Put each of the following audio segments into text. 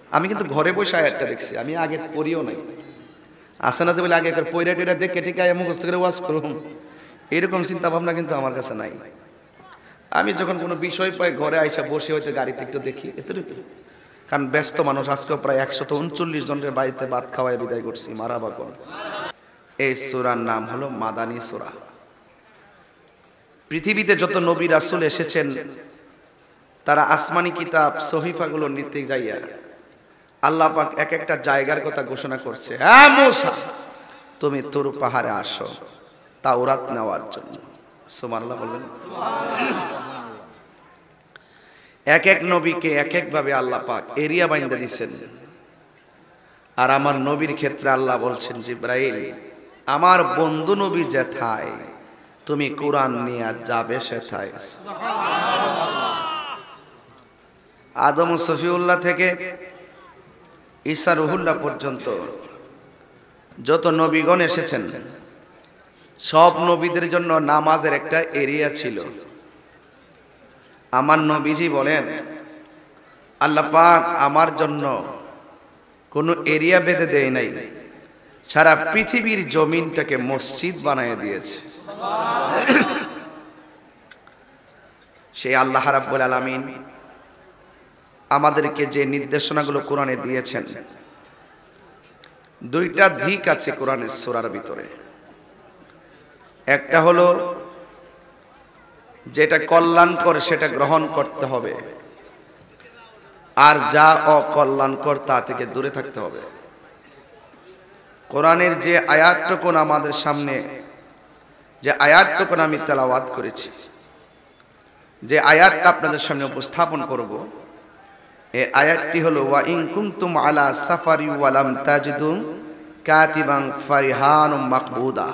আমি কিন্তু ঘরে বসে আয়াতটা দেখছি, আমি আগে পড়িও নাই। আসে না যে বলে আগে একবার পয়রা টয়রা দেখে ঠিক আছে মুখস্থ করে ওয়াজ করুন, এরকম চিন্তা ভাবনা কিন্তু আমার কাছে নাই। আমি যখন কোনো বিষয় পাই ঘরে আইসা বসে হয়তো গাড়িতে একটু দেখি এতটুকু। কারণ ব্যস্ত মানুষ, আজকে প্রায় 139 জনের বাড়িতে ভাত খাওয়ায় বিদায় করছি, মারা বাগন। এই সূরার নাম হলো মাদানী সূরা। পৃথিবীতে যত নবী রাসূল এসেছেন তারা আসমানি কিতাব সহিফাগুলো নিতে যাইয়া আল্লাহ পাক এক একটা জায়গার কথা ঘোষণা করছে, হ্যাঁ মূসা তুমি তুর পাহাড়ে আসো তাওরাত নেওয়ার জন্য। সুবহানাল্লাহ বলবেন। এক এক নবীকে এক এক ভাবে আল্লাহ পাক এরিয়া বাইন্ধা দিয়েছেন। আর আমার নবীর ক্ষেত্রে আল্লাহ বলছেন, জিবরাইল আমার বন্ধু নবী যেথায় তুমি কোরআন নিয়ে যাবে সেথায়। আদম সফিউল্লাহ থেকে ঈসা রুহুল্লাহ পর্যন্ত যত নবীগণ এসেছেন সব নবীদের জন্য নামাজের একটা এরিয়া ছিল। আমার নবীজি বলেন, আল্লাহ পাক আমার জন্য কোনো এরিয়া বেঁধে দেয় নাই, সারা পৃথিবীর জমিনটাকে মসজিদ বানিয়ে দিয়েছে। সেই আল্লাহ রাব্বুল আলামিন আমাদেরকে যে নির্দেশনাগুলো কোরআনে দিয়েছেন, দুইটা দিক আছে কোরআনের সূরার ভিতরে। একটা হলো যেটা কল্যাণকর সেটা গ্রহণ করতে হবে, আর যা অকল্যাণকর তা থেকে দূরে থাকতে হবে। কোরআনের যে আয়াতটুকুন আমাদের সামনে, যে আয়াতটুকুন আমি তেলাওয়াত করেছি, যে আয়াতটা আপনাদের সামনে উপস্থাপন করব, এই আয়াতটি হলো ওয়া ইন কুনতুম আলা সাফারি ওয়া লাম তাজিদু কাতিবান ফারিহানুম মাকবুদা।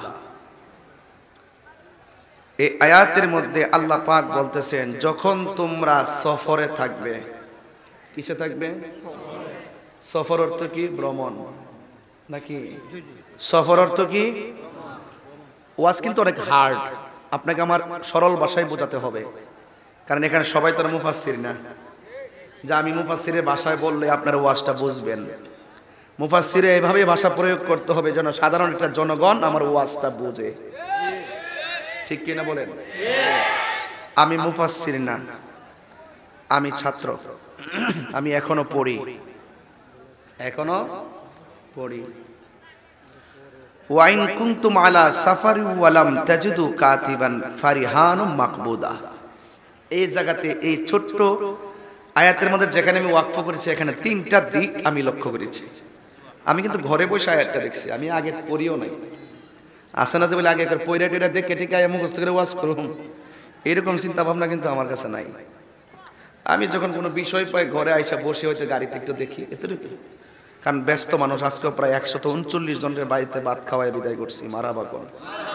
এই আয়াতের মধ্যে আল্লাহ পাক বলতেছেন, যখন তোমরা সফরে থাকবে। কিসে থাকবে? সফর অর্থ কি? ভ্রমণ নাকি? সফর অর্থ কি? ওয়াজ কিন্তু অনেক হার্ড, আপনাকে আমার সরল ভাষায় বোঝাতে হবে, কারণ এখানে সবাই তারা মুফাসসির না যে আমি মুফাসসিরের ভাষায় বললে আপনারা ওয়াজটা বুঝবেন। মুফাসসিরে এভাবে ভাষা প্রয়োগ করতে হবে যেন সাধারণ একটা জনগণ আমার ওয়াজটা বুঝে। ঠিক কিনা বলেন? আমি মুফাসসির না, আমি ছাত্র, আমি এখনো পড়ি। ওয়া ইন কুনতুম আলা সাফারি ওয়া লাম তাজিদু কাতিবান ফারিহানুম মাকবুদা। এই জায়গাতে এই ছোট্ট আয়াতের মধ্যে যেখানে আমি ওয়াকফ করেছি, এখানে তিনটা দিক আমি লক্ষ্য করেছি। আমি কিন্তু ঘরে বসে আয়াতটা দেখছি, আমি আগে পড়িও নাই। আসে না যে বলে আগে একবার পয়রা টয়রা দেখে ঠিক আছে মুখস্থ করে ওয়াজ করুন, এরকম চিন্তা ভাবনা কিন্তু আমার কাছে নাই। আমি যখন কোনো বিষয় পাই ঘরে আইসা বসে হয়তো গাড়িতে একটু দেখি এতটুকু। কারণ ব্যস্ত মানুষ, আজকে প্রায় 139 জনের বাড়িতে ভাত খাওয়ায় বিদায় করছি, মারা বাগন।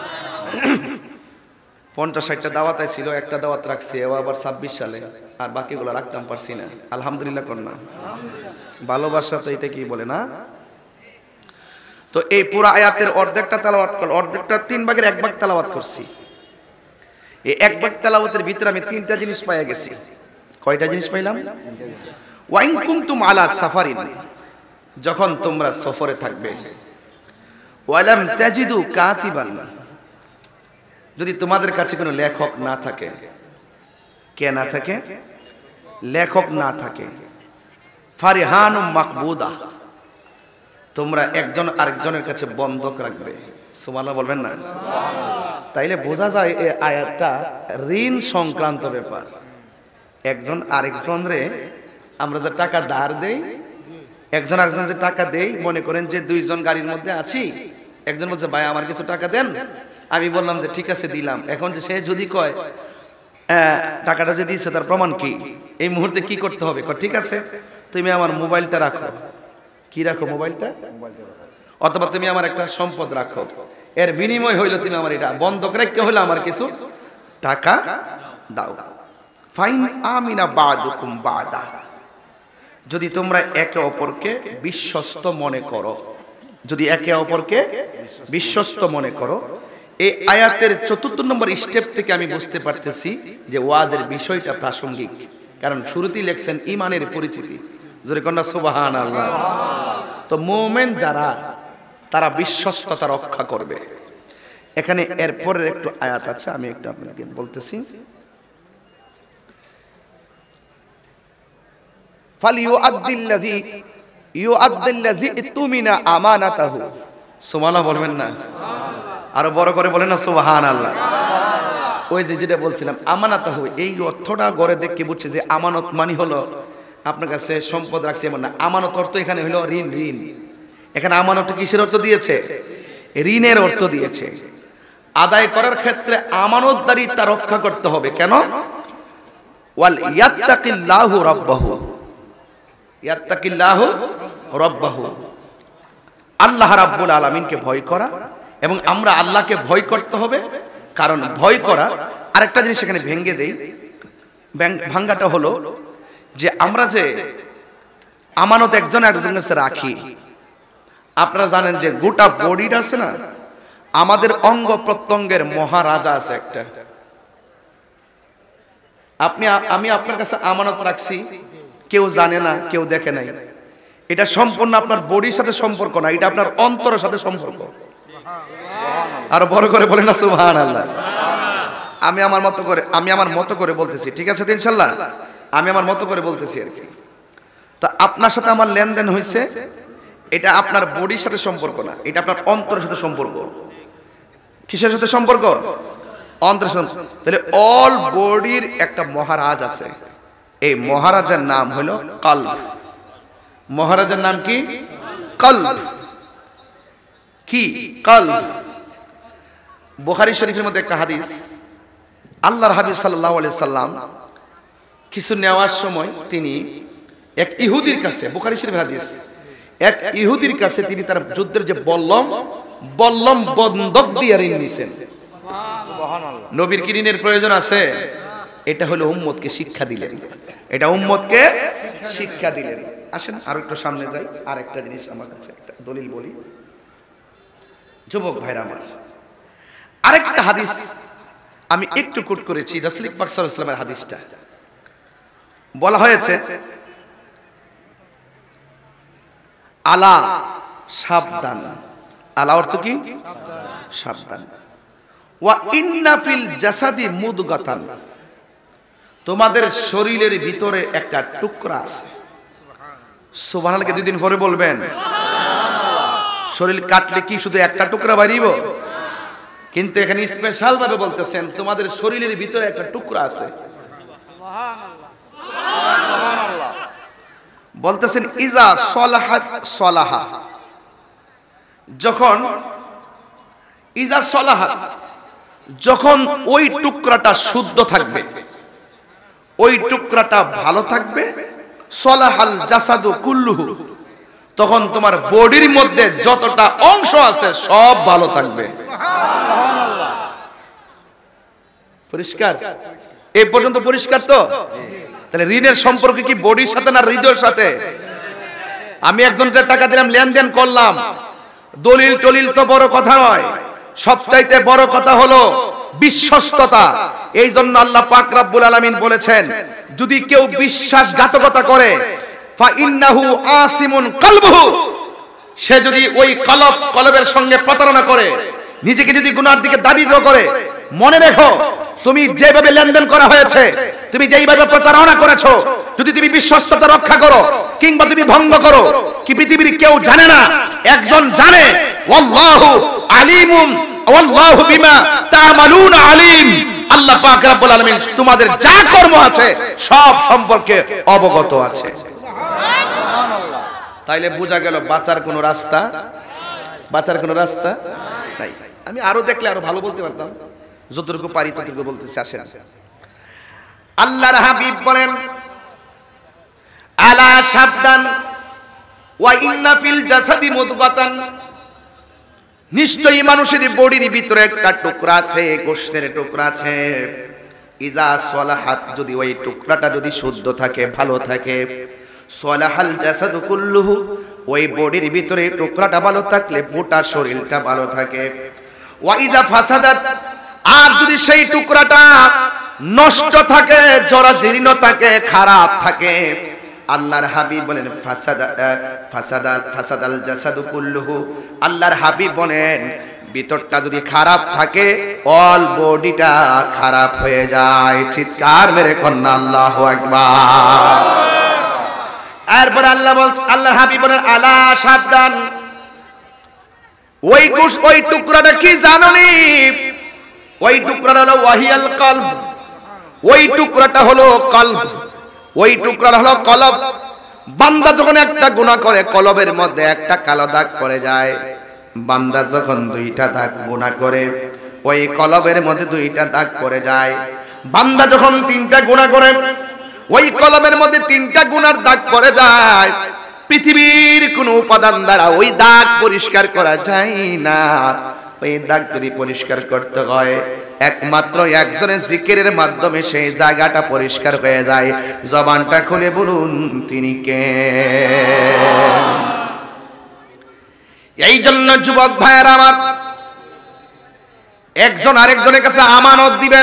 50-60টা দাওয়াত ছিল, একটা দাওয়াত রাখছি ও আবার 26 সালে, আর বাকিগুলো রাখতাম পারছি না। আলহামদুলিল্লাহ কন্যা, ভালোবাসা তো এটা কি বলে না। তো এই পুরো আয়াতের অর্ধেকটা তেলাওয়াত করলাম, অর্ধেকটা 3 ভাগের 1 ভাগ তেলাওয়াত করছি। এই 1 ভাগ তেলাওয়াতের ভিতরে আমি 3টা জিনিস পাইয়া গেছি। কয়টা জিনিস পাইলাম? ওয়া ইন কুনতুম আলা সাফারিন, যখন তোমরা সফরে থাকবে, ওয়া লাম তাজিদু কাতিবান, যদি তোমাদের কাছে কোনো লেখক না থাকে। কে না থাকে? লেখক না থাকে। ফারিহানুম মাকবুদা, তোমরা একজন আরেকজনের কাছে বন্ধক রাখবে। সুবহানাল্লাহ বলবেন না? তাইলে বোঝা যায় এই আয়াতটা ঋণ সংক্রান্ত ব্যাপার। একজন আরেকজনরে আমরা যে টাকা ধার দেই, একজন আরেকজনকে টাকা দেই, মনে করেন যে 2 জন গাড়ির মধ্যে আছি, একজন বলছে ভাই আমার কিছু টাকা দেন, আমি বললাম যে ঠিক আছে দিলাম। এখন যে সে যদি কয় টাকাটা যে দিয়েছে তার প্রমাণ কি, এই মুহূর্তে কি করতে হবে? ঠিক আছে তুমি আমার মোবাইলটা রাখো। কি রাখো? মোবাইলটা। অথবা তুমি আমার একটা সম্পদ রাখো, এর বিনিময় হইলো তুমি আমার এটা বন্ধক রেখে হইলো আমার কিছু টাকা দাও। ফাইন আমিনা বাদুকুম বাদা, যদি তোমরা একে অপরকে বিশ্বস্ত মনে করো, যদি একে অপরকে বিশ্বস্ত মনে করো। এই আয়াতের 4 নম্বর স্টেপ থেকে আমি বুঝতে পারতেছি যে ওয়াদের বিষয়টা প্রাসঙ্গিক, কারণ শুরুতেই লেখছেন ঈমানের পরিচিতি। জোরে কন্যা সুবহানাল্লাহ। তো মুমিন যারা তারা বিশ্বস্ততা রক্ষা করবে। এখানে এরপরের একটু আয়াত আছে, আমি একটু আপনাকে বলতেছি। ফালিউআদ্দিল্লাযী ইউআদ্দিল্লাযী তুমিনা আমানাতাহু। সুবহানাল্লাহ বলবেন না? আরো বড় করে বলেন না সুবহানাল্লাহ। ওই যে যেটা বলছিলাম আমানাতাহু, এই অর্থটা গড়ে দেখে বুঝছে যে আমানত মানে হলো আপনার কাছে সম্পদ রাখছে এমন না। আমানত অর্থ এখানে হলো ঋণ। ঋণ এখানে আমানত কিসের অর্থ দিয়েছে? ঋণের অর্থ দিয়েছে। আদায় করার ক্ষেত্রে আমানতদারিতা রক্ষা করতে হবে। কেন? ওয়াল ইয়াত্তাকিল্লাহু রাব্বাহু, ইয়াত্তাকিল্লাহু রাব্বাহু, আল্লাহ রাব্বুল আলামিনকে ভয় করা। এবং আমরা আল্লাহকে ভয় করতে হবে, কারণ ভয় করা আরেকটা জিনিস এখানে ভেঙে দেই। ভাঙ্গাটা হলো যে আমরা যে আমানত একজন আরেকজনের কাছে রাখি, আপনারা জানেন যে গোটা বডিটা আছে না, আমাদের অঙ্গ প্রত্যঙ্গের মহারাজা আছে একটা। আমি আপনার কাছে আমানত রাখছি, কেউ জানে না, কেউ দেখে নাই। এটা সম্পূর্ণ আপনার বডির সাথে সম্পর্ক না, এটা আপনার অন্তরের সাথে সম্পর্ক। আর বড় করে বলেন না সুবহানাল্লাহ। আমি আমার মতো করে বলতেছি, ঠিক আছে ইনশাআল্লাহ? আমি আমার মতো করে বলতেছি আর কি। তো আপনার সাথে আমার লেনদেন হয়েছে, এটা আপনার বডির সাথে সম্পর্ক না, এটা আপনার অন্তরের সাথে সম্পর্ক। কিসের সাথে সম্পর্ক? অন্তরের সাথে। তাহলে অল বডির একটা মহারাজ আছে, এই মহারাজের নাম হলো কলব। মহারাজের নাম কি? কলব। কি? কলব। বুখারী শরীফের মধ্যে একটা হাদিস, আল্লাহর হাবিব সাল্লাল্লাহু আলাইহি সাল্লাম কিছু নেওয়ার সময় তিনি এক ইহুদির কাছে, বুখারী শরীফের হাদিস, এক ইহুদির কাছে তিনি তার যুদ্ধের যে বল্লম বন্ধক দিয়ে ঋণ নিছেন। সুবহানাল্লাহ। নবীর কি ঋণের প্রয়োজন আছে? এটা হলো উম্মতকে শিক্ষা দিলেন, এটা উম্মতকে শিক্ষা দিলেন। আসেন আরো একটু সামনে যাই। আর একটা জিনিস আমার কাছে একটা দলিল বলি, যুবক ভাইরা আমার। আরেকটা হাদিস আমি একটু কোট করেছি, রাসূল পাক সাল্লাল্লাহু আলাইহি ওয়াসাল্লামের হাদিসটা। বলা হয়েছে আলা, সাবধান। আলা অর্থ কি? সাবধান। ওয়া ইন্না ফিল জাসাদি মুদগাতান, তোমাদের শরীরের ভিতরে একটা টুকরা আছে। সুবহানাল্লাহ। দুই দিন পরে বলবেন শরীর কাটলে কি শুধু একটা টুকরা বাড়িব? কিন্তু এখানে স্পেশাল ভাবে বলতেছেন তোমাদের শরীরের ভিতরে একটা টুকরা আছে। সুবহানাল্লাহ। বলতেছেন ইজা সলাহাত সলাহা, যখন ইজা সলাহাত, যখন ওই টুকরাটা শুদ্ধ থাকবে, ওই টুকরাটা ভালো থাকবে, সলাহাল জাসাদু কুল্লুহু, তখন তোমার বডির মধ্যে যতটা অংশ আছে সব ভালো থাকবে। সুবহানাল্লাহ। পরিষ্কার? এই পর্যন্ত পরিষ্কার তো? তাহলে ঋণের সম্পর্ক কি বডির সাথে না হৃদয়ের সাথে? আমি একজনকে টাকা দিলাম, লেনদেন করলাম, দলিল টলিল তো বড় কথা নয়, সবচাইতে বড় কথা হলো বিশ্বস্ততা। এই জন্য আল্লাহ পাক রব্বুল আলামিন বলেছেন, যদি কেউ বিশ্বাসঘাতকতা করে ফা ইন্নাহু আসিমুন কলবুহু, সে যদি ওই কলবের সঙ্গে প্রতারণা করে, নিজেকে যদি গুনার দিকে দাবিত করে, মনে রেখো তুমি যেভাবে লেনদেন করা হয়েছে, তুমি যেইভাবে প্রতারণা করেছো, যদি তুমি বিশ্বস্ততা রক্ষা করো কিংবা তুমি ভঙ্গ করো, কি পৃথিবীর কেউ জানে না? একজন জানে। ওয়াল্লাহু আলিমুম ওয়াল্লাহু বিমা তা'মালুনা আলিম। আল্লাহ পাক রব্বুল আলামিন তোমাদের যা কর্ম আছে সব সম্পর্কে অবগত আছে। সুবহানাল্লাহ। তাইলে বোঝা গেল বাঁচার কোনো রাস্তা, বাঁচার কোনো রাস্তা নাই। আমি আরো দেখলে আরো ভালো বলতে পারতাম, যতটুকু পারি ততটুকু বলতেছি। আসেন, আল্লাহর হাবিব বলেন আলা সাবধান ওয়া ইন্না ফিল জাসাদি মুদগাতান, নিশ্চয়ই মানুষের বডির ভিতরে একটা টুকরা আছে, গোশতের টুকরা আছে। ইজা সলাহাত, যদি ওই টুকরাটা যদি শুদ্ধ থাকে, ভালো থাকে, সলাহাল জাসাদু কুল্লুহু, ওই বডির ভিতরে টুকরাটা ভালো থাকলে গোটা শরীরটা ভালো থাকে। ওয়া ইজা ফাসাদাত, আর যদি সেই টুকরাটা নষ্ট থাকে, জরাজীর্ণ থাকে, খারাপ থাকে, আল্লাহর হাবিব বলেন ফাসাদাল জাসাদু কুল্লুহু, আল্লাহর হাবিব বলেন ভিতরটা যদি খারাপ থাকে অল বডিটা খারাপ হয়ে যায়। চিৎকার মেরে কন্যা আল্লাহু আকবার। এরপর আল্লাহর হাবিব বলেন আলা সাবধান, ওই টুকরাটা কি জানোনি? ওই টুকরাটা হলো ওয়াহিয়াল কলব, ওই টুকরাটা হলো কলব, ওই টুকরাটা হলো কলব। বান্দা যখন একটা গুনাহ করে কলবের মধ্যে একটা কালো দাগ পড়ে যায়। বান্দা যখন দুইটা দাগ গুনাহ করে ওই কলবের মধ্যে দুইটা দাগ পড়ে যায়। বান্দা যখন তিনটা গুনাহ করে ওই কলবের মধ্যে তিনটা গুনার দাগ পড়ে যায়। পৃথিবীর কোন উপাদান দ্বারা ওই দাগ পরিষ্কার করা যায় না। ওই দাগ যদি পরিষ্কার করতে হয় একমাত্র একজনের জিকিরের মাধ্যমে সেই জায়গাটা পরিষ্কার হয়ে যায়। জবানটা খুলে বলুন তিনি কে? এই জন্য যুবক ভাইয়েরা আমার, একজন আরেকজনের কাছে আমানত দিবেন।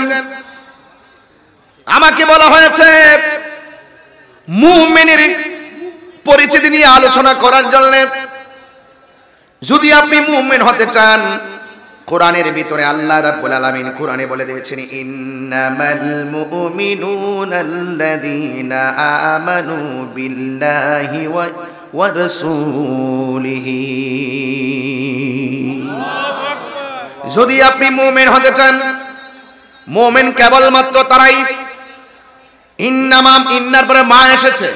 আমাকে বলা হয়েছে মুমিনের পরিচিতি নিয়ে আলোচনা করার জন্য। যদি আপনি মুমিন হতে চান, কোরআনের ভিতরে আল্লাহ রাব্বুল আলামিন কোরআনে বলে দিয়েছেন ইন্নামাল মুমিনুনাল্লাযীনা আমানু বিল্লাহি ওয়া রাসূলিহি। যদি আপনি মুমিন হতে চান, মুমিন কেবলমাত্র তারাই। ইন্নার পরে মা এসেছে,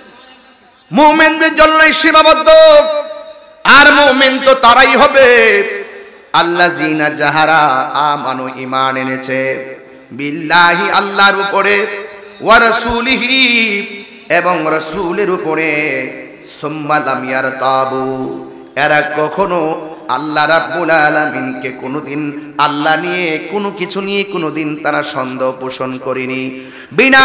মুমিনদের জন্যই সীমাবদ্ধ। আর মুমিন তো তারাই হবে আল্লাযীনা যাহারা আমানু ঈমান এনেছে বিল্লাহি আল্লাহর উপরে, ওয়া রাসূলিহি এবং রাসূলের উপরে, সুম্মা লাম ইয়ারতাবু এরা কখনো আল্লাহ রাব্বুল আলামিনকে কোনোদিন আল্লাহ নিয়ে কোনো কিছু নিয়ে কোনোদিন তারা সন্দেহ পোষণ করেনি। বিনা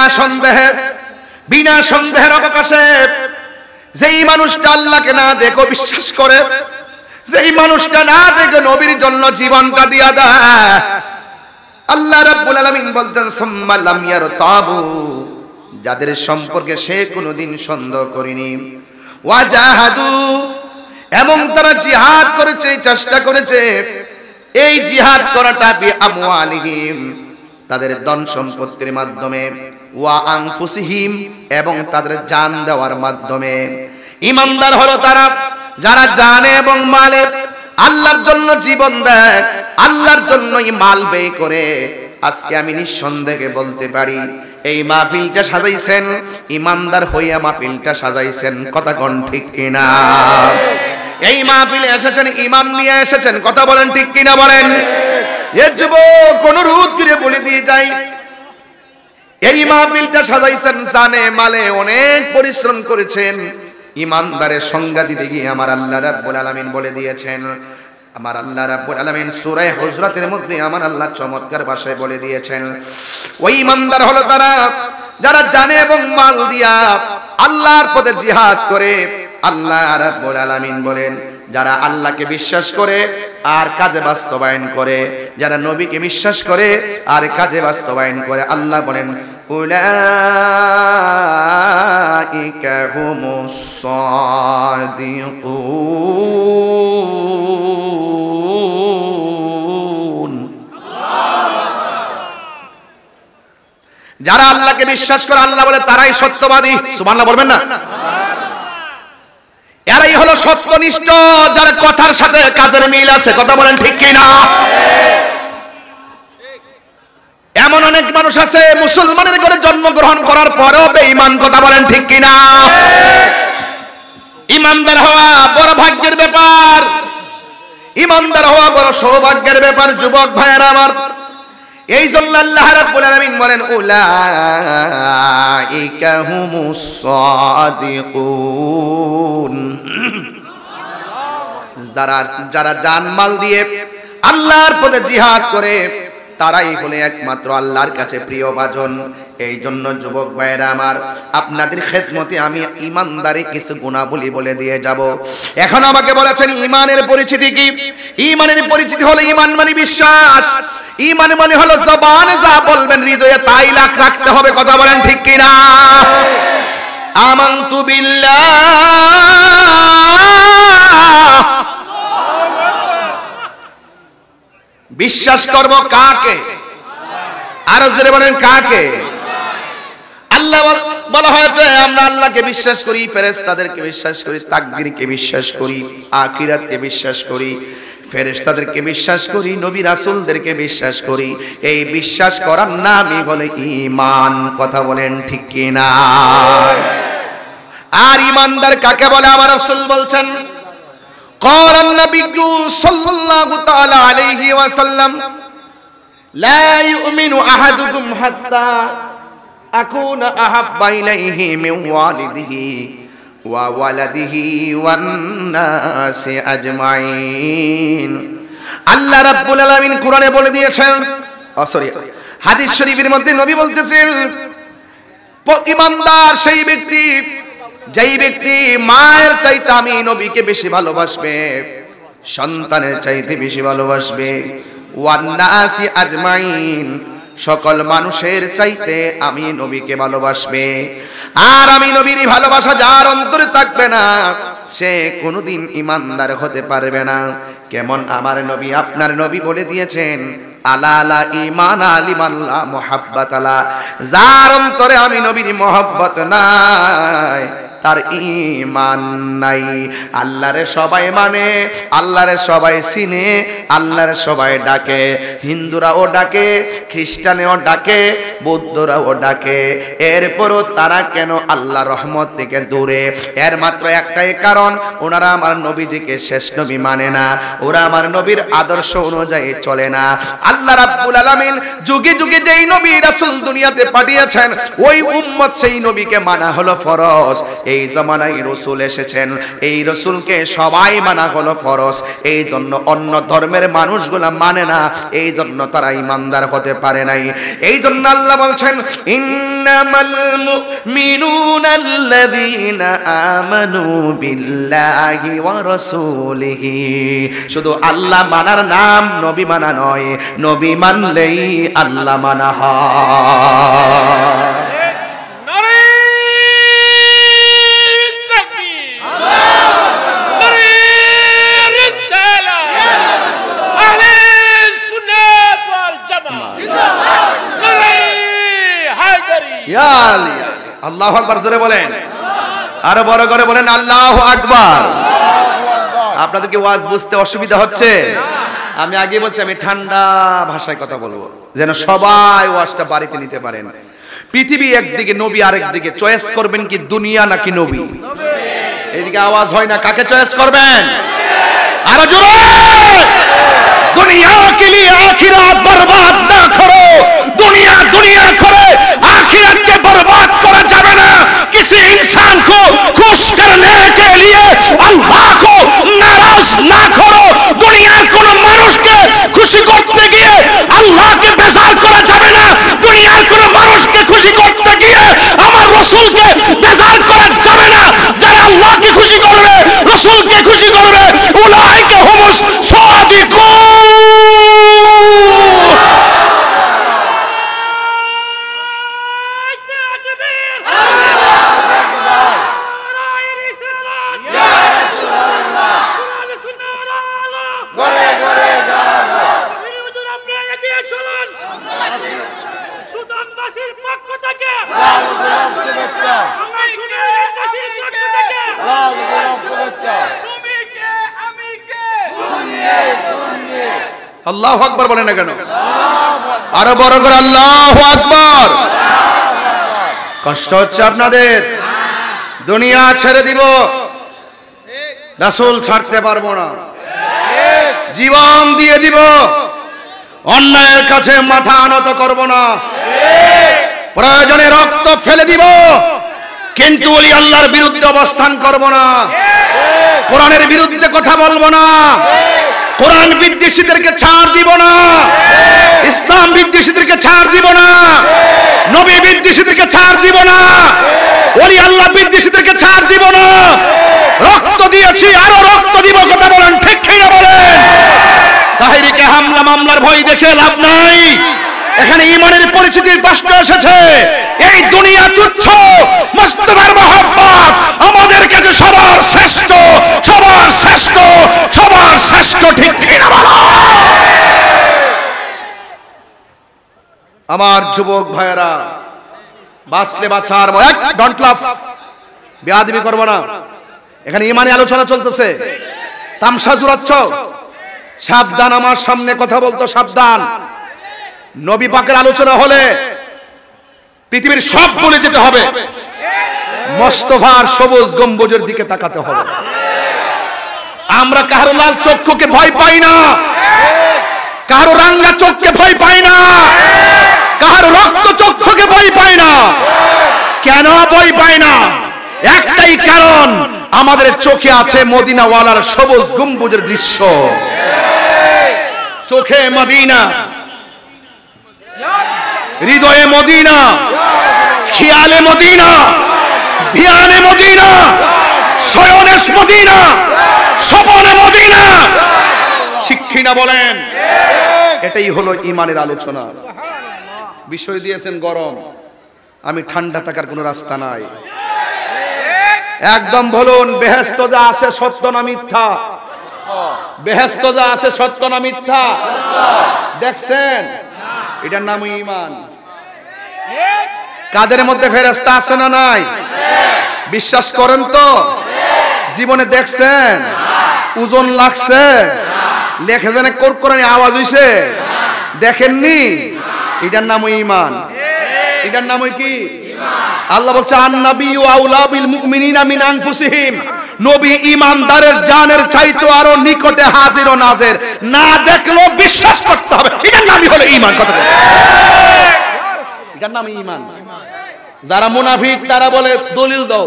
সন্দেহের অবকাশে যেই মানুষটা আল্লাহকে না দেখো বিশ্বাস করে, যেই মানুষটা না দেখে নবীর জন্য জীবনটা দিয়া দেয়, আল্লাহ রাব্বুল আলামিন বলতেন সুম্মা লাম ইয়ারতাবু যাদের সম্পর্কে সে কোনোদিন সন্দেহ করেনি, ওয়াজাহাদু এবং তারা জিহাদ করেছে, চেষ্টা করেছে। এই জিহাদ করাটা বিআমওয়ালিহিম তাদের ধন সম্পত্তির মাধ্যমে, ওয়া আনফুসিহিম এবং তাদের জান দেওয়ার মাধ্যমে। ঈমানদার হলো তারা যারা জানে এবং মালে আল্লাহর জন্য জীবন দেয়, আল্লাহর জন্যই মাল ব্যয় করে। আজকে আমি নিঃসন্দেহে বলতে পারি এই মাহফিলটা সাজাইছেন ঈমানদার হইয়া মাহফিলটা সাজাইছেন। কথা কোন ঠিক কিনা? এই মাহফিলে এসেছেন ঈমান নিয়ে এসেছেন। কথা বলেন ঠিক কিনা বলেন? এ যুবক অনুরোধ করে বলে দিয়ে যাই, এই মাহফিলটা সাজাইছেন জানে মালে অনেক পরিশ্রম করেছেন। ঈমানদারের সংজ্ঞা দিতে গিয়ে আমার আল্লাহ রাব্বুল আলামিন বলে দিয়েছেন, আমার আল্লাহ রাব্বুল আলামিন সূরা হুজরাতের মধ্যে আমার আল্লাহ চমৎকার ভাষায় বলে দিয়েছেন, ওই ঈমানদার হলো তারা যারা জানে এবং মাল দিয়া আল্লাহর পথে জিহাদ করে। আল্লাহ রাব্বুল আলামিন বলেন যারা আল্লাহকে বিশ্বাস করে আর কাজে বাস্তবায়ন করে, যারা নবীকে বিশ্বাস করে আর কাজে বাস্তবায়ন করে, আল্লাহ বলেন উলাইকা হুমুস সাদিকুন। যারা আল্লাহকে বিশ্বাস করে আল্লাহ বলে তারাই সত্যবাদী। সুবহানাল্লাহ বলবেন না? এরাই হলো সত্যনিষ্ঠ, যার কথার সাথে কাজের মিল আছে। কথা বলেন ঠিক কিনা? এমন অনেক মানুষ আছে মুসলমানের ঘরে জন্মগ্রহণ করার পরেও বেঈমান। কথা বলেন ঠিক কিনা? ঈমানদার হওয়া বড় ভাগ্যের ব্যাপার, ঈমানদার হওয়া বড় সৌভাগ্যের ব্যাপার। যুবক ভাইয়েরা আমার, এই জন্য আল্লাহ রাব্বুল আলামিন বলেন উলাইকা হুমুস সাদিকুন। যারা জানমাল দিয়ে আল্লাহর পথে জিহাদ করে তারাই হলে একমাত্র আল্লাহর কাছে প্রিয় ভাজন। এই জন্য যুবক ভাইয়েরা আমার, আপনাদের খেদমতে আমি ঈমানদারি কিছু গুণাবলী বলে দিয়ে যাব। এখন আমাকে বলেছেন ঈমানের পরিচিতি কি? ঈমানের পরিচিতি হলো ঈমান মানে বিশ্বাস, ঈমান মানে হলো জবানে যা বলবেন হৃদয়ে তাই রাখতে হবে। কথা বলেন ঠিক কিনা? আমানতু বিল্লাহ, বিশ্বাস করব কাকে? আরো জোরে বলেন কাকে? আল্লাহ বলা হয়েছে আমরা আল্লাহকে বিশ্বাস করি, ফেরেশতাদেরকে বিশ্বাস করি, তাকদীরকে বিশ্বাস করি, আখিরাতকে বিশ্বাস করি, ফেরেশতাদেরকে বিশ্বাস করি, নবী রাসূলদেরকে বিশ্বাস করি। এই বিশ্বাস করার নামই হলো ঈমান। কথা বলেন ঠিক কি না? আর ঈমানদার কাকে বলে? আমার রাসূল বলছেন, قال النبي صلى الله تعالى عليه وسلم لا يؤمن أحدكم حتى أكون أحب إليه من والده وولده والناس أجمعين। আল্লাহ রাব্বুল আলামিন কোরআনে বলে দিয়েছেন, হাদিস শরীফের মধ্যে নবী বলতেছেন, ঈমানদার সেই ব্যক্তি যেই ব্যক্তি মায়ের চাইতে আমি নবীকে বেশি ভালোবাসবে, সন্তানের চাইতে বেশি ভালোবাসবে, ওয়ান্নাসি আজমাইন, সকল মানুষের চাইতে আমি নবীকে ভালোবাসবে। আর আমি নবীর ভালোবাসা যার অন্তরে থাকবে না সে কোনোদিন ঈমানদার হতে পারবে না। কেমন আমার নবী, আপনার নবী বলে দিয়েছেন, আলা লা ঈমান লিমান লা মুহাব্বাত লা, যার অন্তরে আমি নবীর মহব্বত নাই তার ঈমান নাই। আল্লাহরে সবাই মানে, আল্লাহরে সবাই চিনে, আল্লাহরে সবাই ডাকে, হিন্দুরাও ডাকে, খ্রিস্টানেও ডাকে, বৌদ্ধরাও ডাকে, এরপরও তারা কেন আল্লাহর রহমত থেকে দূরে? এর মাত্র একটাই কারণ, ওনারা আমার নবীজিকে শেষ নবী মানে না, ওরা আমার নবীর আদর্শ অনুযায়ী চলে না। আল্লাহ রাব্বুল আলামিন যুগে যুগে যেই নবী রাসূল দুনিয়াতে পাঠিয়েছেন ওই উম্মত সেই নবীকে মানা হলো ফরজ। এই জামানায় রাসূল এসেছেন, এই রাসূলকে সবাই মানা হলো ফরজ। এই জন্য অন্য ধর্মের মানুষগুলা মানে না, এই জন্য তারা ঈমানদার হতে পারে নাই। এই জন্য আল্লাহ বলছেন, ইন্নামাল মুমিনুনা আল্লাযীনা আমানু বিল্লাহি ওয়া রাসূলিহি। শুধু আল্লাহ মানার নাম নবী মানা নয়, নবী মানলেই আল্লাহ মানা হয়। আল্লাহু আকবার জোরে বলেন, আরো বড় করে বলেন আল্লাহু আকবার। আপনাদের কি ওয়াজ বুঝতে অসুবিধা হচ্ছে? আমি আগে বলছি আমি ঠান্ডা ভাষায় কথা বলবো যেন সবাই ওয়াজটা বাড়িতে নিতে পারেন। পৃথিবী একদিকে, নবী আরেকদিকে, চয়েস করবেন কি দুনিয়া নাকি নবী? এইদিকে আওয়াজ হয় না, কাকে চয়েস করবেন? আরো জোরে, দুনিয়া के लिए आखिरत बर्बाद ना करो, दुनिया दुनिया करे आखिरत के बर्बाद करा जावे ना। किसी इंसान को खुश करने के लिए अल्लाह को नाराज ना करो। दुनियार कोन মানুষকে খুশি করতে গিয়ে আল্লাহকে বেজার করা যাবে না। দুনিয়ার কোন মানুষকে খুশি করতে গিয়ে আমার রাসূলকে বেজার করা যাবে না। যারা আল্লাহকে খুশি করবে, রাসূলকে খুশি করবে, উলাইকা হুমুস সাদিকুন। আল্লাহু আকবার বলেন না কেন? আরো বড় করে আল্লাহু আকবার। কষ্ট হচ্ছে আপনাদের? দুনিয়া ছেড়ে দিব, রাসূল ছাড়তে পারবো না, জীবন দিয়ে দিব, অন্যায়ের কাছে মাথা নত করব না, প্রয়োজনে রক্ত ফেলে দিব, কিন্তু ওলি আল্লাহর বিরুদ্ধে অবস্থান করব না, কোরআনের বিরুদ্ধে কথা বলবো না, কোরআন বিদ্বেষীদেরকে ছাড় দিব না, ইসলাম বিদ্বেষীদেরকে ছাড় দিব না, নবী বিদ্বেষীদেরকে ছাড় দিব না, ওলি আল্লাহ বিদ্বেষীদেরকে ছাড় দিব না। রক্ত দিয়েছি, আরো রক্ত দিব। কথা বলেন ঠিক কি না বলেন? তাহিরিকে হামলা মামলার ভয় দেখে লাভ নাই, এখানে ঈমানের পরিচিতি স্পষ্ট এসেছে। এই দুনিয়া তুচ্ছ, মুস্তাফার মহব্বত আমাদের কাছে সবার শ্রেষ্ঠ, সবার শ্রেষ্ঠ, সবার শ্রেষ্ঠ। ঠিক কিনা বলো? আমার যুবক ভাইয়েরা, বাঁচলে বাঁচার ডোন্ট লাফ, বেয়াদবি করবো না। এখানে ঈমানি আলোচনা চলতেছে, তামসা জুড়াচ্ছ, সাবধান। আমার সামনে কথা বলতো সাবধান। নবী পাকের আলোচনা হলে পৃথিবীর সব বলে যেতে হবে, মোস্তফার সবুজ গম্বুজের দিকে তাকাতে হবে। আমরা কারো লাল চক্ষুকে ভয় পাই না, কারো রাঙ্গা চোখকে ভয় পাই না, কারো রক্ত চক্ষুকে ভয় পাই না। কেন ভয় পাই না? একটাই কারণ, আমাদের চোখে আছে মদিনাওয়ালার সবুজ গম্বুজের দৃশ্য। চোখে মদিনা, হৃদয়ে মদিনা, খেয়ালে মদিনা, ধ্যানে মদিনা, শয়নে মদিনা, স্বপনে মদিনা। শিক্ষী না বলেন? এটাই হলো ঈমানের আলোচনা। বিষয় দিয়েছেন গরম, আমি ঠান্ডা থাকার কোনো রাস্তা নাই। একদম বলুন, বেহেশত যা আছে সত্য না মিথ্যা? বেহেশত যা আছে সত্য না মিথ্যা? দেখছেন? এটার নাম ঈমান। কাদের মধ্যে ফেরেশতা আছে না নাই? বিশ্বাস করেন তো? জীবনে দেখছেন? ওজন লাগছে? লেখে জানে কোরকোরানি আওয়াজ হইছে? দেখেননি? এটার নাম ঈমান। এটার নাম কি? আল্লাহ বলছে আন-নাবিয়্যু আউলা বিল মুমিনিনা মিন আনফুসিহিম। নবী ঈমানদারের জানের চাইতে আরো নিকটে হাজির ও নাজির। না দেখলেও বিশ্বাস করতে হবে, এটার নামই হলো ঈমান। কথা বলে, এটার নাম ঈমান। যারা মুনাফিক তারা বলে দলিল দাও,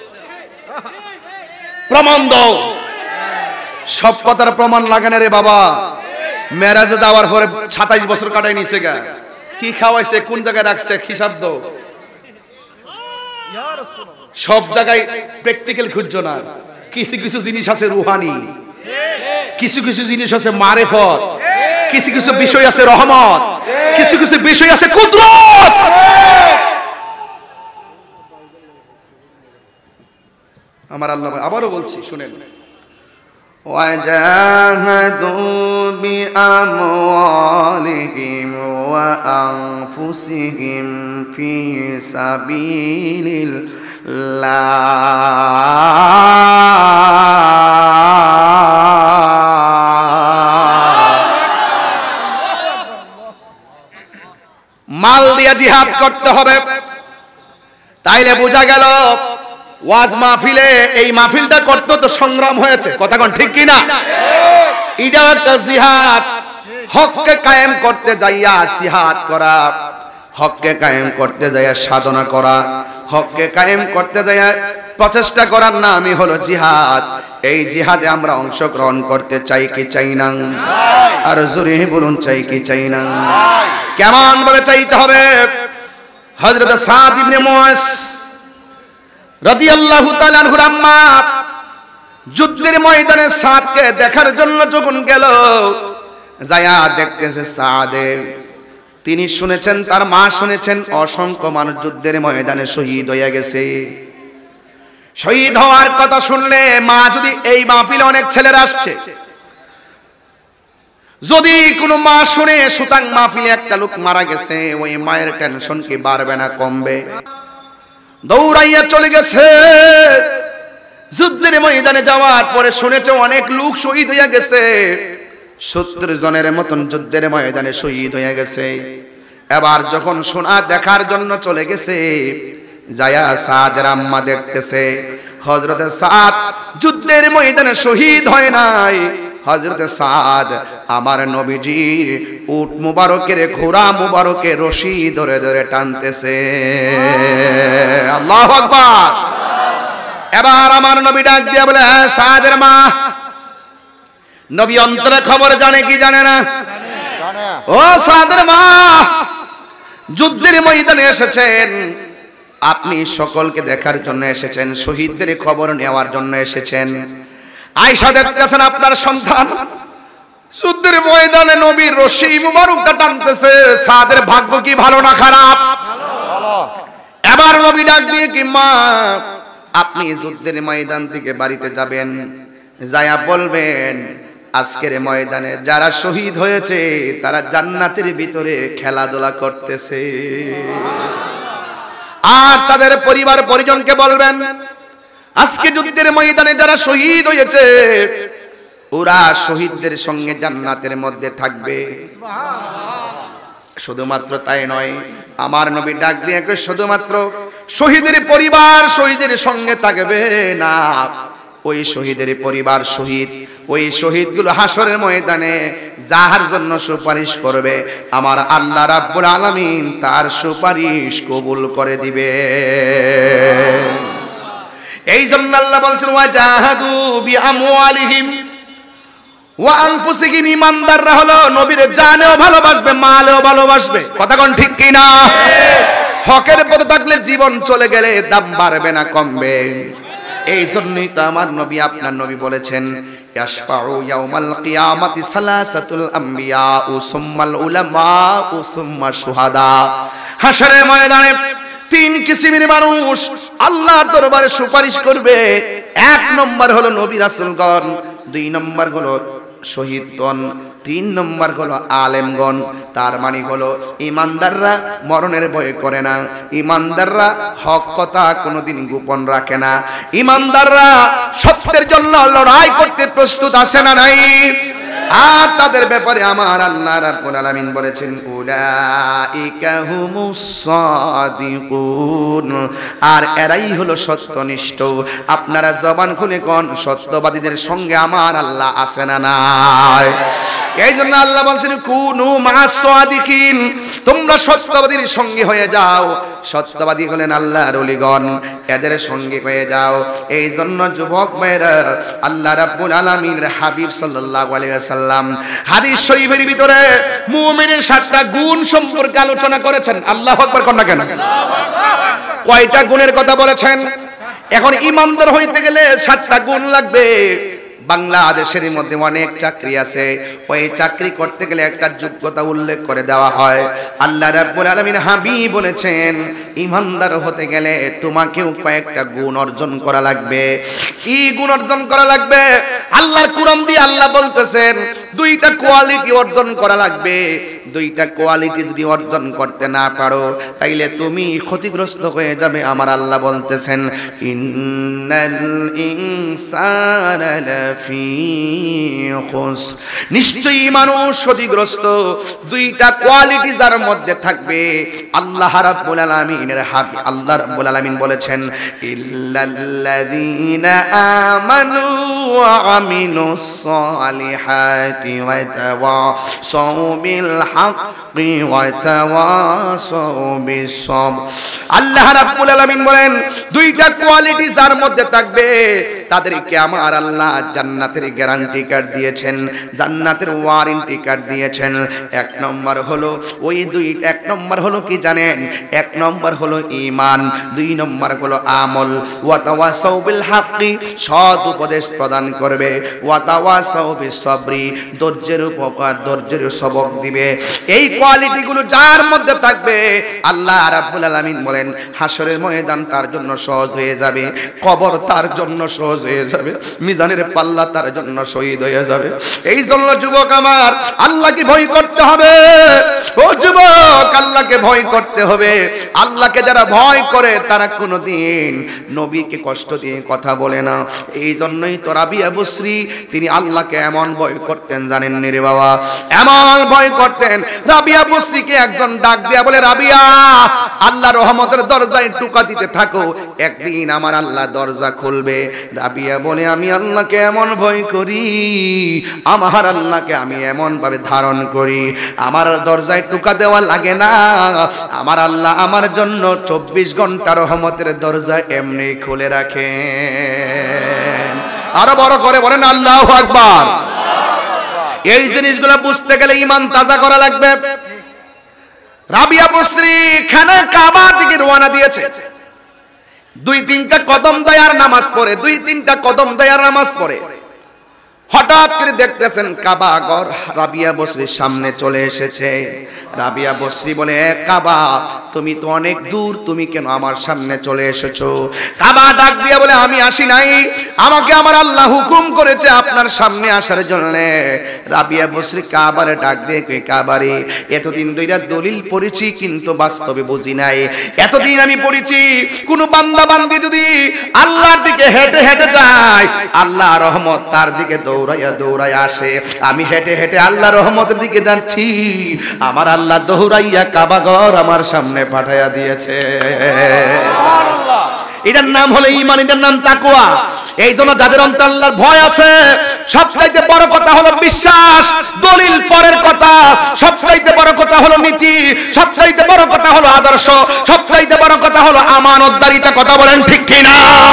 প্রমাণ দাও। সব কথার প্রমাণ লাগে না রে বাবা। মেরাজে যাওয়ার পরে 27 বছর কাটাই নিছে গা, কি খাওয়াইছে, কোন জায়গায় রাখছে, হিসাব দাও। সব জায়গায় প্র্যাকটিক্যাল খুঁজছো না। কিছু কিছু জিনিস আছে রুহানি, কিছু কিছু জিনিস আছে মারেফত, কিছু কিছু বিষয় আছে রহমত, কিছু কিছু বিষয় আছে কুদরত। আমার আল্লাহ আবারও বলছি, শুনেন, وجاهدوا بأموالهم وأنفسهم في سبيل মাল দিয়া জিহাদ করতে হবে। তাইলে বোঝা গেল ওয়াজ মাহফিলে, এই মাহফিলটা করতে তো সংগ্রাম হয়েছে। কথা কোন ঠিক কিনা? এটা একটা জিহাদ। হককে কায়েম করতে যাইয়া জিহাদ করা, হককে কায়েম করতে যাইয়া সাধনা করা, হককে কায়েম করতে যাইয়া প্রচেষ্টা করার নামই হলো জিহাদ। এই জিহাদে আমরা অংশগ্রহণ করতে চাই কি চাই না? আর জোরে বলুন, চাই কি চাই না? কেমন ভাবে চাইতে হবে? হযরত সাদ ইবনে মুআজ রাদিয়াল্লাহু তাআলা আনহুর আম্মা যুদ্ধের ময়দানে সাদকে দেখার জন্য যখন গেল, যায়া দেখতেছে সাদে, তিনি শুনেছেন, তার মা শুনেছেন অসংখ্য মানুষ যুদ্ধের ময়দানে শহীদ হয়ে গেছে। শহীদ হওয়ার কথা শুনলে মা, যদি এই মাহফিলে অনেক ছেলেরা আসছে, যদি কোনো মা শুনে সুতাং মাহফিলে একটা লোক মারা গেছে, ওই মায়ের টেনশন কি বাড়বে না কমবে? দৌড়াইয়া চলে গেছে। যুদ্ধের ময়দানে যাওয়ার পরে শুনেছে অনেক লোক শহীদ হয়ে গেছে, 70 জনের মতন যুদ্ধের ময়দানে শহীদ হয়ে গেছে। এবার যখন শোনা দেখার জন্য চলে গেছে, যায়া সাদের আম্মা দেখতেছে হযরতে সাদ যুদ্ধের ময়দানে শহীদ হয় নাই। হযরতে সাদ আমার নবীজি উট মুবারকের, ঘোড়া মুবারকের রশি ধরে ধরে টানতেছে। আল্লাহু আকবার। এবার আমার নবী ডাক দিয়া বলে, হ্যাঁ সাদের মা। নবী অন্তরে খবর জানে কি জানে না? ও সাদের মা, যুদ্ধের ময়দানে এসেছেন, আপনি সকলকে দেখার জন্য এসেছেন, শহীদদের খবর নেওয়ার জন্য এসেছেন। আয়েশা দেখতেছেন আপনার সন্তান যুদ্ধের ময়দানে নবীর রশি মুবারকটা টানতেছে। সাদের ভাগ্য কি ভালো না খারাপ? এবার নবী ডাক দিয়ে কি মা আপনি যুদ্ধের ময়দান থেকে বাড়িতে যাবেন, যায়া বলবেন আজকের ময়দানে যারা শহীদ হয়েছে তারা জান্নাতের ভিতরে খেলাধুলা করতেছে। আর তাদের পরিবার পরিজনকে বলবেন আজকে যুদ্ধের ময়দানে যারা শহীদ হয়েছে ওরা শহীদদের সঙ্গে জান্নাতের মধ্যে থাকবে। শুধুমাত্র তাই নয়, আমার নবী ডাক দিয়ে শুধুমাত্র শহীদের পরিবার শহীদের সঙ্গে থাকবে না, ওই শহীদের পরিবার শহীদ, ওই শহীদগুলো হাসরের ময়দানে যার জন্য সুপারিশ করবে আমার আল্লাহ রাব্বুল আলামিন তার সুপারিশ কবুল করে দিবে। এই জন্য আল্লাহ বলছেন ওয়াজাহাদু বিআমওয়ালিহিম ওয়া আনফুসিহিম, ঈমানদাররা হলো নবীর জানেও ভালোবাসবে মালেও ভালোবাসবে। কথা কোন ঠিক কি না? হকের পথে থাকলে জীবন চলে গেলে দাম বাড়বে না কমবে। এই জন্যই তো আমার নবী আপনার নবী বলেছেন ইয়াশফাউ ইয়াউমাল কিয়ামাতি সালাসাতুল আম্বিয়া ও সুম্মাল উলামা ও সুম্মা শুহাদা। হাশরের ময়দানে তিন কিসিমের মানুষ আল্লাহর দরবারে সুপারিশ করবে। এক নম্বর হলো নবী রাসূলগণ, দুই নম্বর হলো শহীদগণ, তিন নম্বর হলো আলেমগণ। তার মানে হলো ইমানদাররা মরণের ভয় করে না, ইমানদাররা হক কথা কোনোদিন গোপন রাখে না, ইমানদাররা সত্যের জন্য লড়াই করতে প্রস্তুত আছে না নাই? আর তাদের ব্যাপারে আমার আল্লাহ রাব্বুল আলামিন বলেছেন উলাইকা হুমুস সাদিকুন, আর এরাই হলো সত্যনিষ্ঠ। আপনারা জবান খুলে কোন সত্যবাদীদের সঙ্গে আমার আল্লাহ আছে না নাই? এই জন্য আল্লাহ বলছেন কুনু মা'আস সাদিকিন, তোমরা সত্যবাদীর সঙ্গে হয়ে যাও। সত্যবাদী হলেন আল্লাহর ওলিগণ, এদের সঙ্গে হয়ে যাও। এই জন্য যুবক ভাইরা আল্লাহ রাব্বুল আলামিনের হাবিব সাল্লাল্লাহু আলাইহি ওয়াসাল্লাম হাদিস শরীফের ভিতরে মুমিনের 7টা গুণ সম্পর্কে আলোচনা করেছেন। আল্লাহু আকবার কোন না কেন? কয়টা গুণের কথা বলেছেন? এখন ইমানদার হইতে গেলে 7টা গুণ লাগবে। বাংলাদেশের মধ্যে অনেক চাকরি আছে, ওই চাকরি করতে গেলে একটা যোগ্যতা উল্লেখ করে দেওয়া হয়। আল্লাহ রাব্বুল আলামিন হাবিব বলেছেন ইমানদার হতে গেলে তোমাকেও কয়েকটা গুণ অর্জন করা লাগবে। কি গুণ অর্জন করা লাগবে? আল্লাহর কোরআন দিয়ে আল্লাহ বলতেছেন দুইটা কোয়ালিটি অর্জন করা লাগবে। দুইটা কোয়ালিটি যদি অর্জন করতে না পারো তাইলে তুমি ক্ষতিগ্রস্ত হয়ে যাবে। আমার আল্লাহ বলতেছেন ইন্নাল ইনসানা লাফি খুসর, নিশ্চয়ই মানুষ ক্ষতিগ্রস্ত। দুইটা কোয়ালিটি যার মধ্যে থাকবে আল্লাহ রাব্বুল আলামিনের হাবিব আল্লাহ রাব্বুল আলামিন বলেছেন ইল্লাল্লাযীনা আমানু ওয়া আমিলুস সালিহাতি ওয়া তাওয়াসাউ বিল হাক্কি ওয়া তাওয়াসাউ বিস সাবর। আল্লাহ রাব্বুল আলামিন বলেন দুইটা কোয়ালিটি যার মধ্যে থাকবে তাদেরকে আমার আল্লাহ জান্নাতের গ্যারান্টি কার্ড দিয়েছেন, জান্নাতের ওয়ারেন্টি কার্ড দিয়েছেন। এক নম্বর হলো এক নম্বর হলো কি জানেন? এক নম্বর হলো ঈমান, দুই নম্বর হলো আমল। ওয়া তাওয়াসাউ বিল হাক্কি, সৎ উপদেশ প্রদান করবে। ওয়া তাওয়াসাউ বিস সাবরি, ধৈর্যের সবক দিবে। এই কোয়ালিটি গুলো যার মধ্যে থাকবে আল্লাহ রাব্বুল আলামিন বলেন হাসরের ময়দান তার জন্য সহজ হয়ে যাবে, কবর তার জন্য সহজ হয়ে যাবে, মিজানের পাল্লা তার জন্য শহীদ হয়ে যাবে। এই জন্য যুবক আমার আল্লাহকে ভয় করতে হবে। ও যুবক আল্লাহকে ভয় করতে হবে। আল্লাহকে যারা ভয় করে তারা কোনোদিন নবীকে কষ্ট দিয়ে কথা বলে না। এই জন্যই তো রাবিয়া বসরি তিনি আল্লাহকে এমন ভয় করতেন জানেন রে বাবা, এমন ভয় করতেন। রাবিয়া বসরিকে একজন ডাক দিয়া বলে রাবিয়া আল্লাহ রহমতের দরজায় টুকা দিতে থাকো, একদিন আমার আল্লাহ দরজা খুলবে। রাবিয়া বলে আমি আল্লাহকে এমন ভয় করি, আমার আল্লাহকে আমি এমন ভাবে ধারণ করি আমার দরজায় টুকা দেওয়া লাগে না। আমার আল্লাহ আমার জন্য 24 ঘন্টা রহমতের দরজা এমনি খুলে রাখেন। আরো বড় করে বলেন আল্লাহু আকবার। এই জিনিসগুলো বুঝতে গেলে ঈমান তাজা করা লাগবে। রাবিয়া বসরি খানা কাবার দিকে রওনা দিয়েছে। 2-3টা কদম দেয়ার নামাজ পড়ে, 2-3টা কদম দেয়ার নামাজ পড়ে। হঠাৎ করে দেখতেছেন কাবা ঘর রাবিয়া বসরির সামনে চলে এসেছে। রাবিয়া বসরি বলে, কাবা তুমি তো অনেক দূর, তুমি কেন আমার সামনে চলে এসেছো? কাবা ডাক দিয়া বলে, আমি আসি নাই, আমাকে আমার আল্লাহ হুকুম করেছে আপনার সামনে আসার জন্য। রাবিয়া বসরি কাবারে ডাক দিয়ে কই, কাবারে এতদিন ধইরা দলিল পড়েছি কিন্তু বাস্তবে বুঝি নাই। এতদিন আমি পড়েছি কোন বান্দা বান্দি যদি আল্লাহর দিকে হেঁটে হেঁটে যায়, আল্লাহ রহমত তার দিকে দৌড়াইয়া দৌড়াইয়া আসে। আমি হেঁটে হেঁটে আল্লাহ রহমতের দিকে যাচ্ছি, আমার আল্লাহ দৌড়াইয়া কাবা ঘর আমার সামনে পাঠাইয়া দিয়েছে। এটার নাম হলো ঈমান, এটার নাম তাকওয়া। এই জন্য যাদের অন্তরে আল্লাহর ভয় আছে, সবচাইতে বড় কথা হলো বিশ্বাস, দলিল পরের কথা। সবচাইতে বড় কথা হলো নীতি, সবচাইতে বড় কথা হলো আদর্শ, সবচাইতে বড় কথা হলো আমানতদারিতা। কথা বলেন ঠিক কিনা?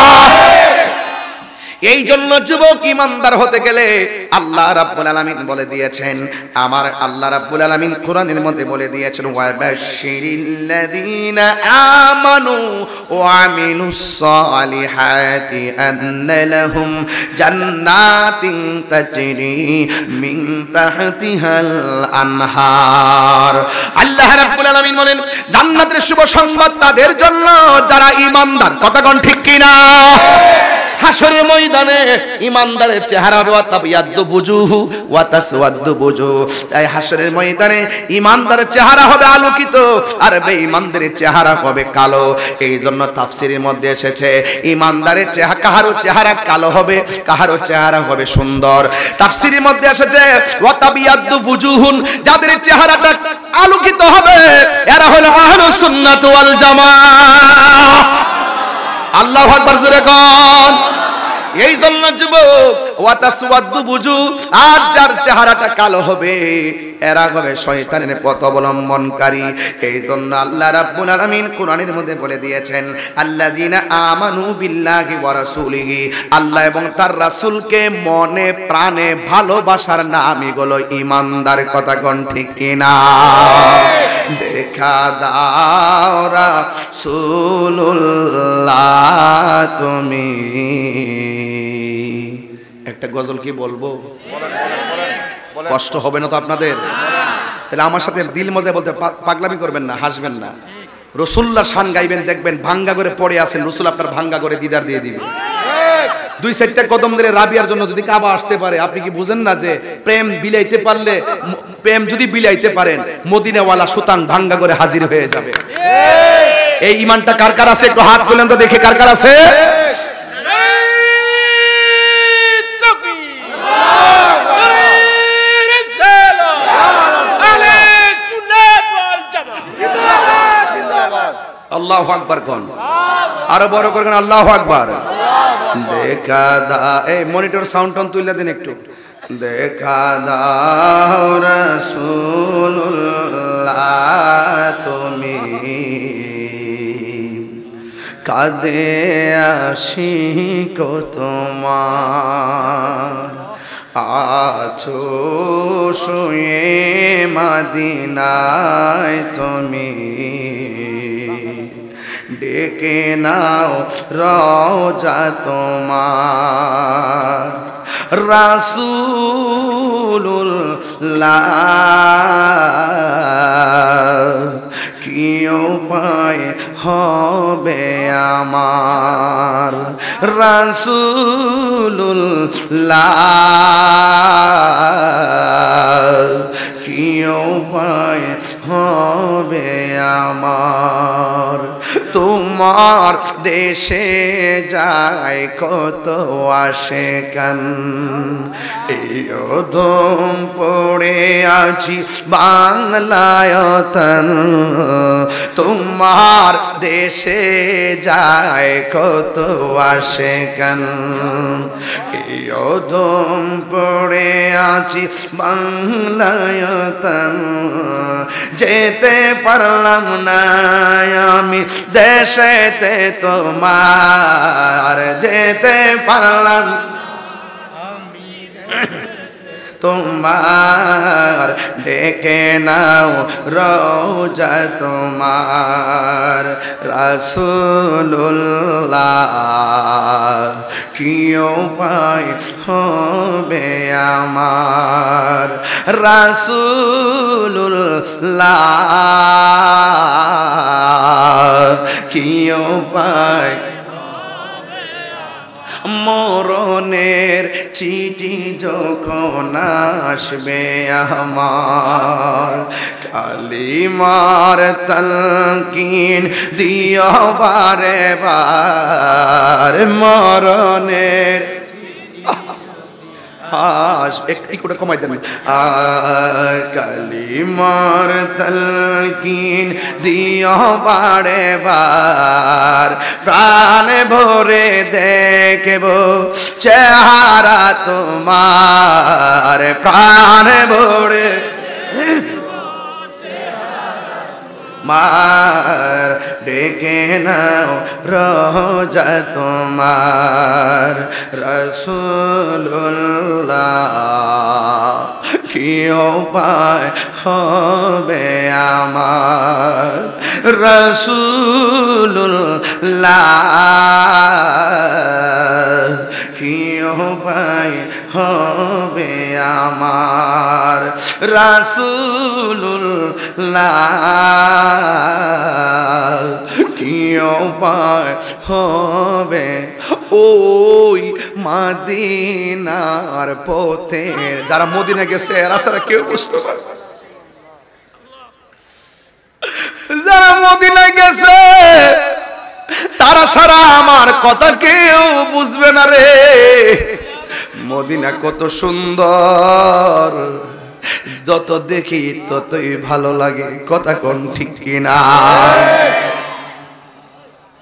এই জন্য যুবক ইমানদার হতে গেলে আল্লাহ রাব্বুল আলামিন বলে দিয়েছেন, আমার আল্লাহ রাব্বুল আলামিন কোরআনের মধ্যে বলে দিয়েছেন, ওয়াবাশশিরিল্লাযীনা আমানু ওয়া আমিলুস সালিহাতি আন্না লাহুম জান্নাতিন তাজরি মিন তাহতিহাল আনহার। আল্লাহ রাব্বুল আলামিন বলেন, জান্নাতের শুভ সংবাদ তাদের জন্য যারা ইমানদার। কথা কোন ঠিক কিনা? হাসরের ময়দানে ইমানদারের চেহারা হবে ওয়াতাবিয়াদ্দু বুজুহু ওয়া তাসওয়াদ্দু বুজুহ। তাই হাসরের ময়দানে ইমানদারের চেহারা হবে আলোকিত আর বেঈমানদের চেহারা হবে কালো। এই জন্য তাফসীরের মধ্যে এসেছে ইমানদারের চেহারা, কাহারও চেহারা কালো হবে, কাহারও চেহারা হবে সুন্দর। তাফসীরের মধ্যে এসেছে ওয়াতাবিয়াদ্দু বুজুহুন, যাদের চেহারাটা আলোকিত হবে এরা হলো আহলুস সুন্নাত ওয়াল জামাআহ। আল্লাহু আকবার জোরে কোন। এই জন্য যুবক ওয়াতাসওয়াদ্দু বুজু, আর যার চেহারাটা কালো হবে এরা হবে শয়তানের পথ অবলম্বনকারী। এই জন্য আল্লাহ রাব্বুল আলামিন কোরআনের মধ্যে বলে দিয়েছেন, আল্লাযীনা আমানু বিল্লাহি ওয়া রাসূলিহি, আল্লাহ এবং তার রাসূলকে মনে প্রাণে ভালোবাসার নামই হলো ঈমানদার। কথা কোন ঠিক কিনা? দেখা দাও রাসূলুল্লাহ তুমি। একটা গজল কি বলবো? কষ্ট হবে না তো আপনাদের? তাহলে আমার সাথে দিল মজা বলতে পাগলামি করবেন না, হাসবেন না। রাসূলুল্লাহ শান গাইবেন, দেখবেন ভাঙ্গা করে পড়ে আছেন, রাসূল আপনার ভাঙ্গা করে দিদার দিয়ে দিবে। দুই চারটা কদম দিলে রাবিয়ার জন্য যদি কাবা আসতে পারে, আপনি কি বুঝেন না যে প্রেম বিলাইতে পারলে, প্রেম যদি বিলাইতে পারেন মদিনাওয়ালা সুতান ভাঙ্গা করে হাজির হয়ে যাবে। এই ঈমানটা কার কার আছে? একটু হাত তুলেন তো দেখে কার কার আছে। আল্লাহু আকবার কোন, আরো বড় করে কোন আল্লাহু আকবার। দেখা দা, এই মনিটর সাউন্ড টোন তুইলা দেন একটু। দেখা দাও রাসূলুল্লাহ তুমি, কাঁদে আশিক তোমার, আছো শুয়ে মদিনায় তুমি, ডেকে নাও রওজা তোমার, রাসূলুল্লাহ কি উপায় হবে আমার, রাসূলুল্লাহ কি উপায় হবে আমার। তোমার দেশে যায় কত আশিকান, এই অধম পড়ে আছি বাংলায় তন, তোমার দেশে যায় কত আশিকান, এই অধম পড়ে আছি বাংলায় তন, যেতে পারলাম না আমি দেশেতে তোমার, যেতে পারলাম তোমার, ডেকে নাও রওজা তোমার। রাসূলুল্লাহ কি উপায় হবে আমার, রাসূলুল্লাহ কি উপায়, মরণের চিঠি যখন আসবে আমার, কালিমার তালকিন দিও বারে বার, মরণের একটু কমাই দেন, কালিমার তালকিন দিও বারে বার, প্রাণ ভরে দেখব চেহারা তোমার, প্রাণ ভরে মার, ডেকে নাও রওজা তোমার। রাসূলুল্লাহ কি উপায় হবে আমার, রাসূলুল্লাহ কি উপায় হবে আমার, রাসূলুল্লাহ কি উপায় হবে। ওই মদিনার পথে যারা মদিনা গেছে এরা ছাড়া কেউ বুঝতে পারে, যারা মদিনা গেছে তারা ছাড়া আমার কথা কেউ বুঝবে না রে। মদিনা কত সুন্দর, যত দেখি ততই ভালো লাগে, কথা কোন ঠিক কিনা?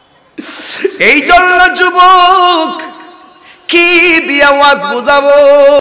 এই জন্য যুবক কি দিয়া ওয়াজ বুঝাবো।